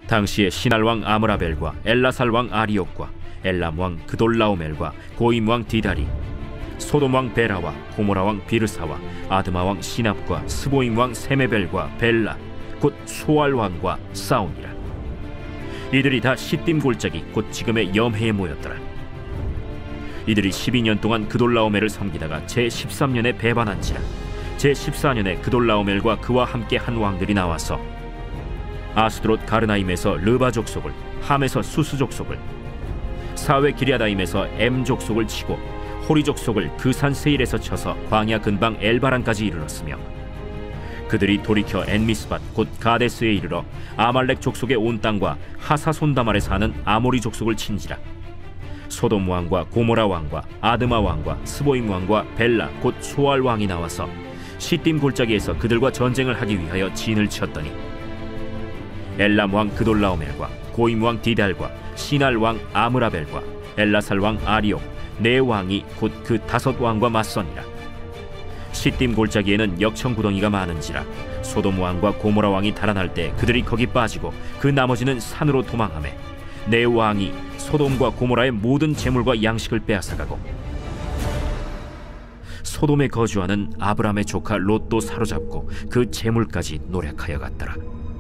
당시에 시날 왕 아므라벨과 엘라살 왕 아리옥과 엘람 왕 그돌라오멜과 고임 왕 디달이, 소돔 왕 베라와 고모라 왕 비르사와 아드마 왕 시납과 스보임 왕 세메벨과 벨라 곧 소알 왕과 싸우니라. 이들이 다 시딤 골짜기 곧 지금의 염해에 모였더라. 이들이 12년 동안 그돌라오멜을 섬기다가 제13년에 배반한지라. 제14년에 그돌라오멜과 그와 함께 한 왕들이 나와서 아스드롯 가르나임에서 르바 족속을, 함에서 수스 족속을, 사웨 기랴다임에서 엠 족속을 치고 호리 족속을 그 산 세일에서 쳐서 광야 근방 엘바란까지 이르렀으며, 그들이 돌이켜 엔미스밭 곧 가데스에 이르러 아말렉 족속의 온 땅과 하사손다말에 사는 아모리 족속을 친지라. 소돔 왕과 고모라 왕과 아드마 왕과 스보임 왕과 벨라 곧 소알 왕이 나와서 시딤 골짜기에서 그들과 전쟁을 하기 위하여 진을 쳤더니, 엘람 왕 그돌라오멜과 고임 왕 디달과 시날 왕 아므라벨과 엘라살 왕 아리옥 네 왕이 곧 그 5 왕과 맞서니라. 시딤 골짜기에는 역청 구덩이가 많은지라 소돔 왕과 고모라 왕이 달아날 때 그들이 거기 빠지고 그 나머지는 산으로 도망하매, 네 왕이 소돔과 고모라의 모든 재물과 양식을 빼앗아가고, 소돔에 거주하는 아브람의 조카 롯도 사로잡고 그 재물까지 노략하여 갔더라.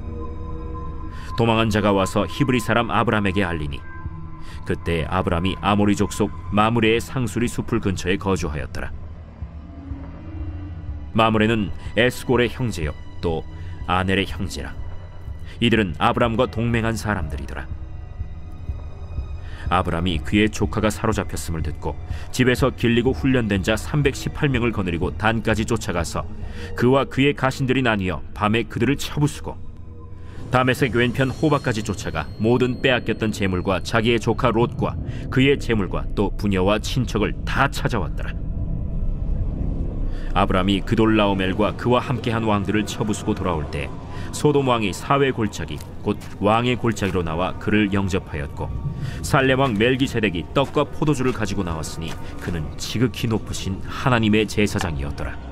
도망한 자가 와서 히브리 사람 아브람에게 알리니, 그때 아브람이 아모리 족속 마므레의 상수리 숲을 근처에 거주하였더라. 마므레는 에스골의 형제요 또 아넬의 형제라. 이들은 아브람과 동맹한 사람들이더라. 아브람이 그의 조카가 사로잡혔음을 듣고 집에서 길리고 훈련된 자 318명을 거느리고 단까지 쫓아가서 그와 그의 가신들이 나뉘어 밤에 그들을 쳐부수고, 다메섹 왼편 호바까지 쫓아가 모든 빼앗겼던 재물과 자기의 조카 롯과 그의 재물과 또 부녀와 친척을 다 찾아왔더라. 아브람이 그돌라오멜과 그와 함께한 왕들을 쳐부수고 돌아올 때 소돔 왕이 사회 골짜기 곧 왕의 골짜기로 나와 그를 영접하였고, 살렘 왕 멜기세덱이 떡과 포도주를 가지고 나왔으니 그는 지극히 높으신 하나님의 제사장이었더라.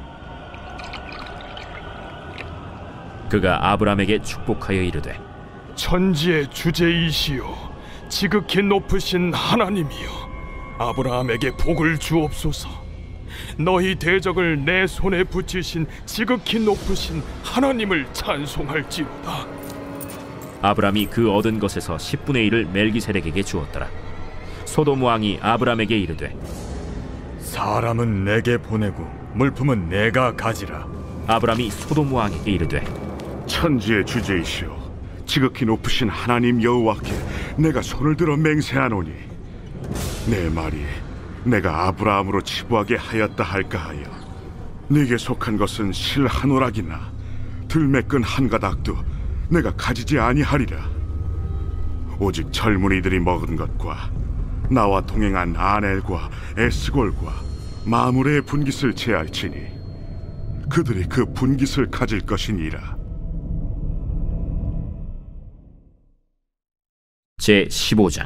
그가 아브람에게 축복하여 이르되, 천지의 주제이시여 지극히 높으신 하나님이여, 아브라함에게 복을 주옵소서. 너희 대적을 내 손에 붙이신 지극히 높으신 하나님을 찬송할지로다. 아브람이 그 얻은 것에서 10분의 1을 멜기세덱에게 주었더라. 소돔 왕이 아브람에게 이르되, 사람은 내게 보내고 물품은 내가 가지라. 아브람이 소돔 왕에게 이르되, 천지의 주제이시여 지극히 높으신 하나님 여호와께 내가 손을 들어 맹세하노니, 내 말이 내가 아브라함으로 치부하게 하였다 할까 하여 네게 속한 것은 실 한 오락이나 들매끈 한 가닥도 내가 가지지 아니하리라. 오직 젊은이들이 먹은 것과 나와 동행한 아넬과 에스골과 마므레의 분깃을 제할지니 그들이 그 분깃을 가질 것이니라. 제15장.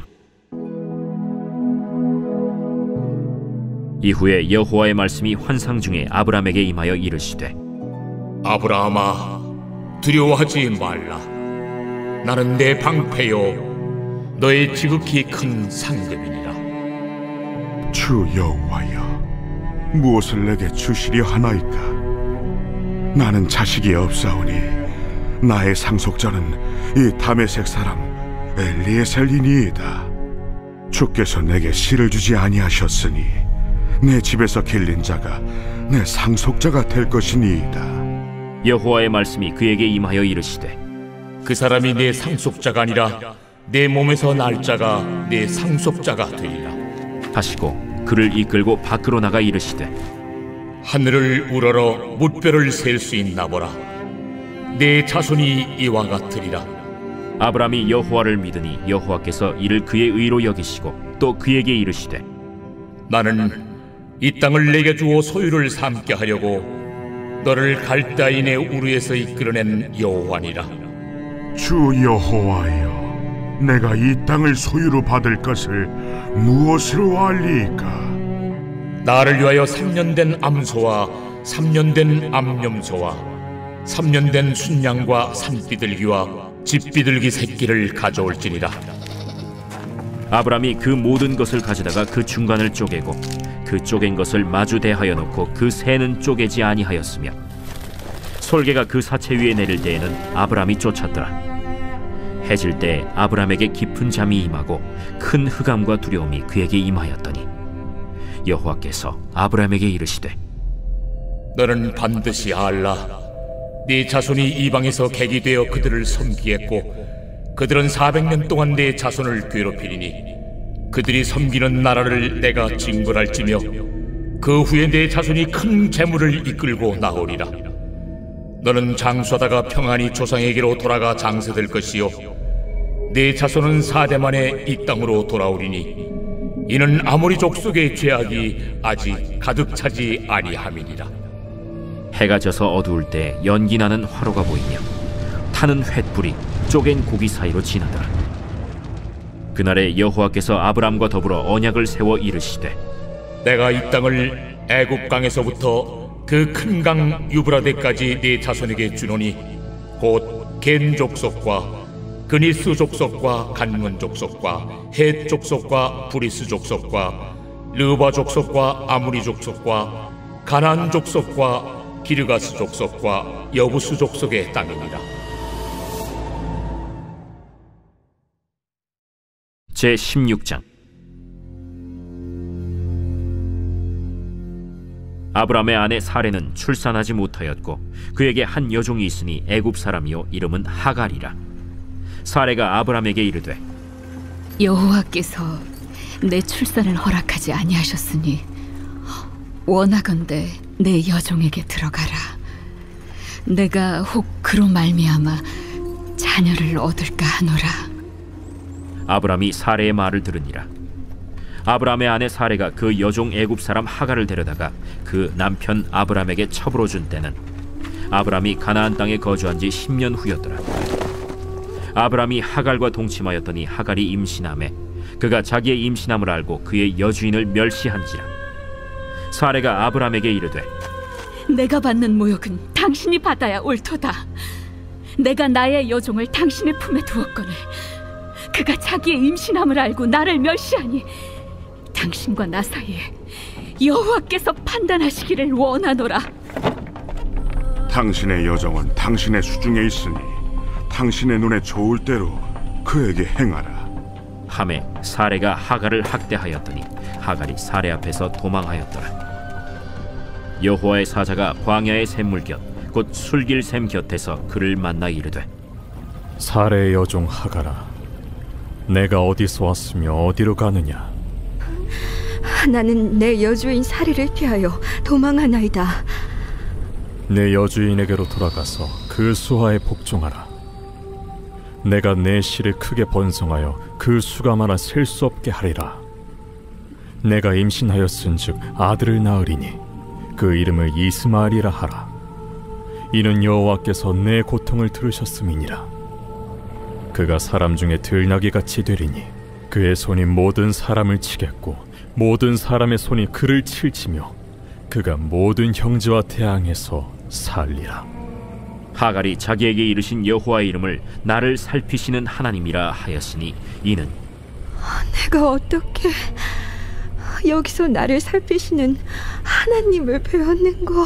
이후에 여호와의 말씀이 환상 중에 아브람에게 임하여 이르시되, 아브라함아, 두려워하지 말라. 나는 내 방패요 너의 지극히 큰 상급이니라. 주 여호와여, 무엇을 내게 주시려 하나이까? 나는 자식이 없사오니 나의 상속자는 이 다메섹 사람 엘리에셀이니이다. 주께서 내게 씨를 주지 아니하셨으니 내 집에서 길린 자가 내 상속자가 될 것이니이다. 여호와의 말씀이 그에게 임하여 이르시되, 그 사람이 내 상속자가 아니라 내 몸에서 날 자가 내 상속자가 되리라 하시고 그를 이끌고 밖으로 나가 이르시되, 하늘을 우러러 무뼈를 셀 수 있나 보라. 내 자손이 이와 같으리라. 아브람이 여호와를 믿으니 여호와께서 이를 그의 의로 여기시고 또 그에게 이르시되, 나는 이 땅을 내게 주어 소유를 삼게 하려고 너를 갈대아인의 우르에서 이끌어낸 여호와니라. 주 여호와여, 내가 이 땅을 소유로 받을 것을 무엇으로 알리이까? 나를 위하여 3년 된 암소와 3년 된 암염소와 3년 된 순양과 산띠들기와 집비둘기 새끼를 가져올지니라. 아브람이 그 모든 것을 가져다가 그 중간을 쪼개고 그 쪼갠 것을 마주 대하여 놓고 그 새는 쪼개지 아니하였으며 솔개가 그 사체 위에 내릴 때에는 아브람이 쫓았더라. 해질 때 아브람에게 깊은 잠이 임하고 큰 흑암과 두려움이 그에게 임하였더니 여호와께서 아브람에게 이르시되 너는 반드시 알라. 네 자손이 이방에서 객이 되어 그들을 섬기겠고 그들은 400년 동안 네 자손을 괴롭히리니 그들이 섬기는 나라를 내가 징벌할지며 그 후에 네 자손이 큰 재물을 이끌고 나오리라. 너는 장수하다가 평안히 조상에게로 돌아가 장세될 것이요 네 자손은 4대 만에 이 땅으로 돌아오리니 이는 아모리 족속의 죄악이 아직 가득 차지 아니함이니라. 해가 져서 어두울 때 연기 나는 화로가 보이며 타는 횃불이 쪼갠 고기 사이로 지나더라. 그날에 여호와께서 아브람과 더불어 언약을 세워 이르시되 내가 이 땅을 애굽 강에서부터 그 큰 강 유브라데까지 네 자손에게 주노니 곧 겐 족속과 그니스 족속과 간문 족속과 헷 족속과 브리스 족속과 르바 족속과 아무리 족속과 가나안 족속과 기르가스 족속과 여부스 족속의 땅이니라. 제16장. 아브람의 아내 사레는 출산하지 못하였고 그에게 한 여종이 있으니 애굽 사람이요 이름은 하갈이라. 사레가 아브람에게 이르되 여호와께서 내 출산을 허락하지 아니하셨으니 원하건대 내 여종에게 들어가라. 내가 혹 그로 말미암아 자녀를 얻을까 하노라. 아브람이 사레의 말을 들으니라. 아브람의 아내 사레가 그 여종 애굽 사람 하갈을 데려다가 그 남편 아브람에게 첩으로 준 때는 아브람이 가나안 땅에 거주한 지 10년 후였더라. 아브람이 하갈과 동침하였더니 하갈이 임신하매 그가 자기의 임신함을 알고 그의 여주인을 멸시한지라. 사레가 아브람에게 이르되 내가 받는 모욕은 당신이 받아야 옳도다. 내가 나의 여종을 당신의 품에 두었거늘 그가 자기의 임신함을 알고 나를 멸시하니 당신과 나 사이에 여호와께서 판단하시기를 원하노라. 당신의 여종은 당신의 수중에 있으니 당신의 눈에 좋을 대로 그에게 행하라. 하매 사레가 하갈을 학대하였더니 하갈이 사레 앞에서 도망하였더라. 여호와의 사자가 광야의 샘물 곁 곧 술길 샘 곁에서 그를 만나 이르되 사레의 여종 하갈아, 내가 어디서 왔으며 어디로 가느냐? 나는 내 여주인 사리를 피하여 도망하나이다. 내 여주인에게로 돌아가서 그 수하에 복종하라. 내가 내 씨를 크게 번성하여 그 수가 많아 셀 수 없게 하리라. 내가 임신하였은즉 아들을 낳으리니 그 이름을 이스마엘이라 하라. 이는 여호와께서 내 고통을 들으셨음이니라. 그가 사람 중에 들나귀같이 되리니 그의 손이 모든 사람을 치겠고 모든 사람의 손이 그를 칠지며 그가 모든 형제와 대항해서 살리라. 하갈이 자기에게 이르신 여호와의 이름을 나를 살피시는 하나님이라 하였으니 이는 내가 어떻게 여기서 나를 살피시는 하나님을 배웠는고.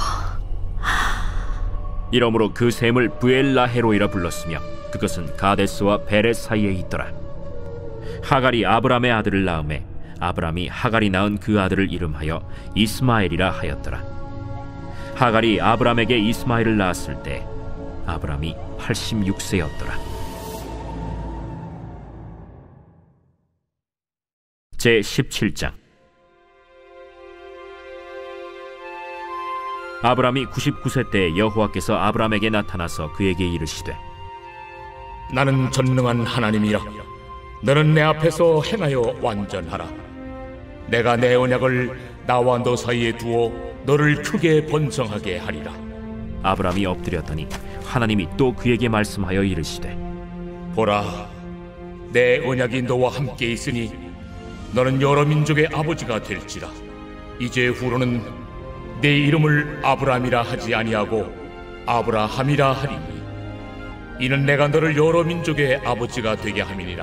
이러므로 그 샘을 브엘라헤로이라 불렀으며 그것은 가데스와 베렛 사이에 있더라. 하갈이 아브람의 아들을 낳음에 아브람이 하갈이 낳은 그 아들을 이름하여 이스마엘이라 하였더라. 하갈이 아브람에게 이스마엘을 낳았을 때 아브람이 86세였더라. 제17장. 아브람이 99세 때 여호와께서 아브람에게 나타나서 그에게 이르시되 나는 전능한 하나님이라. 너는 내 앞에서 행하여 완전하라. 내가 내 언약을 나와 너 사이에 두어 너를 크게 번성하게 하리라. 아브람이 엎드렸더니 하나님이 또 그에게 말씀하여 이르시되 보라, 내 언약이 너와 함께 있으니 너는 여러 민족의 아버지가 될지라. 이제 후로는 내 이름을 아브람이라 하지 아니하고 아브라함이라 하리니 이는 내가 너를 여러 민족의 아버지가 되게 함이니라.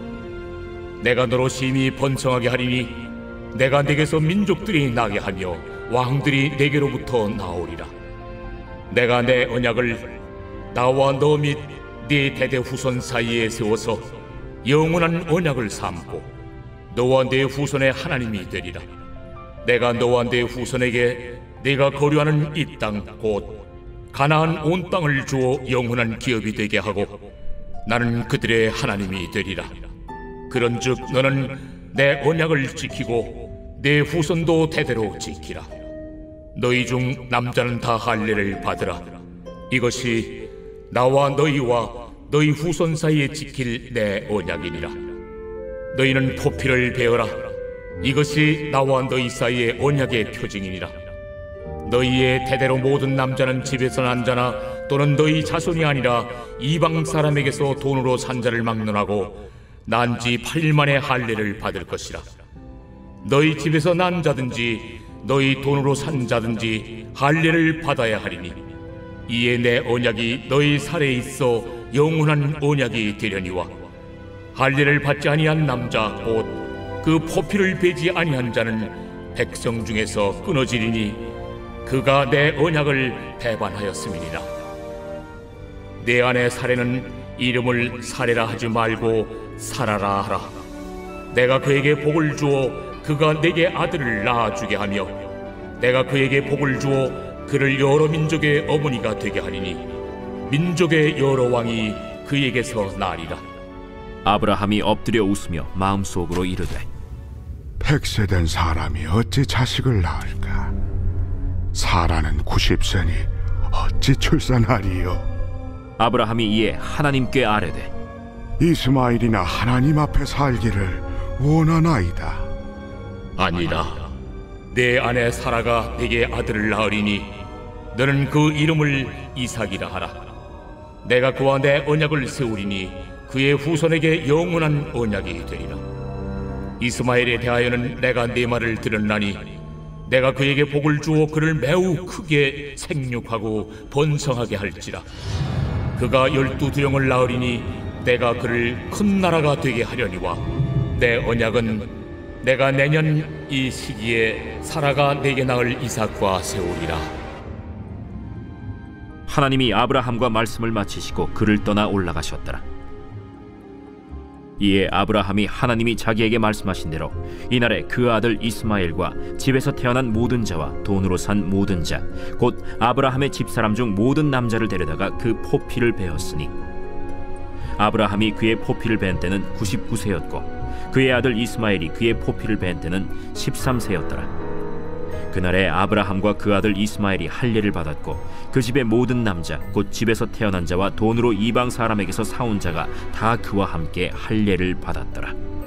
내가 너로 심히 번성하게 하리니 내가 네게서 민족들이 나게 하며 왕들이 네게로부터 나오리라. 내가 내 언약을 나와 너 및 네 대대 후손 사이에 세워서 영원한 언약을 삼고 너와 네 후손의 하나님이 되리라. 내가 너와 네 후손에게 네가 거류하는 이 땅 곧 가나안 온 땅을 주어 영원한 기업이 되게 하고 나는 그들의 하나님이 되리라. 그런즉 너는 내 언약을 지키고 내 후손도 대대로 지키라. 너희 중 남자는 다 할례를 받으라. 이것이 나와 너희와 너희 후손 사이에 지킬 내 언약이니라. 너희는 포피를 베어라. 이것이 나와 너희 사이의 언약의 표징이니라. 너희의 대대로 모든 남자는 집에서 난 자나 또는 너희 자손이 아니라 이방 사람에게서 돈으로 산 자를 막론하고 난 지 8일 만에 할례를 받을 것이라. 너희 집에서 난 자든지 너희 돈으로 산 자든지 할례를 받아야 하리니 이에 내 언약이 너희 살에 있어 영원한 언약이 되려니와 할례를 받지 아니한 남자 곧 그 포피를 베지 아니한 자는 백성 중에서 끊어지리니 그가 내 언약을 배반하였음이니라. 내 아내 사례는 이름을 사례라 하지 말고 사라라 하라. 내가 그에게 복을 주어 그가 내게 아들을 낳아주게 하며 내가 그에게 복을 주어 그를 여러 민족의 어머니가 되게 하리니 민족의 여러 왕이 그에게서 나리라. 아브라함이 엎드려 웃으며 마음속으로 이르되 100세 된 사람이 어찌 자식을 낳을까? 사라는 90세니 어찌 출산하리요? 아브라함이 이에 하나님께 아뢰되 이스마엘이나 하나님 앞에 살기를 원하나이다. 아니라 내 아내 사라가 내게 아들을 낳으리니 너는 그 이름을 이삭이라 하라. 내가 그와 내 언약을 세우리니 그의 후손에게 영원한 언약이 되리라. 이스마엘에 대하여는 내가 네 말을 들었나니 내가 그에게 복을 주어 그를 매우 크게 생육하고 번성하게 할지라. 그가 12두령을 낳으리니 내가 그를 큰 나라가 되게 하려니와 내 언약은 내가 내년 이 시기에 사라가 내게 낳을 이삭과 세우리라. 하나님이 아브라함과 말씀을 마치시고 그를 떠나 올라가셨더라. 이에 아브라함이 하나님이 자기에게 말씀하신 대로 이날에 그 아들 이스마엘과 집에서 태어난 모든 자와 돈으로 산 모든 자 곧 아브라함의 집사람 중 모든 남자를 데려다가 그 포피를 베었으니 아브라함이 그의 포피를 벤 때는 99세였고 그의 아들 이스마엘이 그의 포피를 벤 때는 13세였더라. 그날에 아브라함과 그 아들 이스마엘이 할례를 받았고 그 집의 모든 남자 곧 집에서 태어난 자와 돈으로 이방 사람에게서 사온 자가 다 그와 함께 할례를 받았더라.